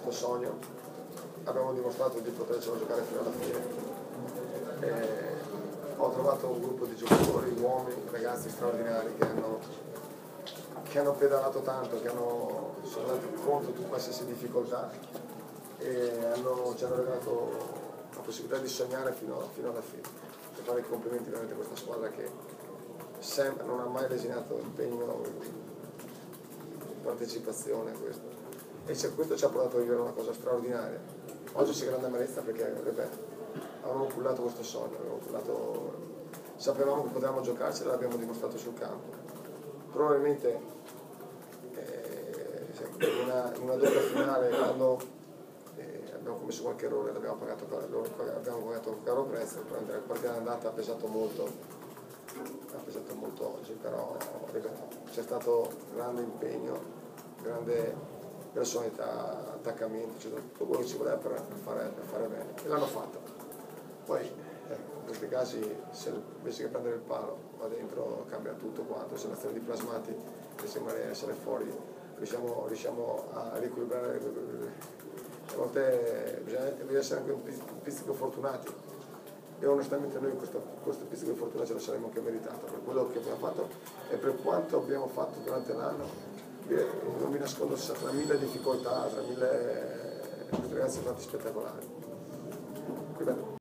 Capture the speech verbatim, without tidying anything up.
questo sogno, abbiamo dimostrato di potercelo giocare fino alla fine. E ho trovato un gruppo di giocatori, uomini, ragazzi straordinari che hanno, che hanno pedalato tanto, che hanno, sono andati contro tu qualsiasi difficoltà e hanno, ci hanno regalato la possibilità di sognare fino, fino alla fine. Per fare i complimenti veramente a questa squadra che sempre, non ha mai lesinato impegno, partecipazione a questo. E questo ci ha portato a vivere una cosa straordinaria. Oggi c'è grande amarezza perché, ripeto, avevamo cullato questo sogno, avevamo cullato, sapevamo che potevamo giocarci e l'abbiamo dimostrato sul campo. Probabilmente eh, in una, una doppia finale, quando eh, abbiamo commesso qualche errore, l'abbiamo pagato, abbiamo pagato un caro prezzo, la partita andata ha pesato molto, ha pesato molto oggi, però ripeto, c'è stato grande impegno, grande personalità, attaccamento, cioè tutto quello che ci voleva per fare, per fare bene, e l'hanno fatto. Poi eh, in questi casi, se invece che prendere il palo va dentro, cambia tutto quanto, se l'azione di plasmati che sembra essere fuori, riusciamo, riusciamo a riequilibrare. A volte bisogna, bisogna essere anche un pizzico fortunati, e onestamente noi questo, questo pizzico di fortuna ce lo saremmo anche meritato per quello che abbiamo fatto e per quanto abbiamo fatto durante l'anno. Non mi nascondo, tra mille difficoltà, tra mille, questi ragazzi sono stati spettacolari.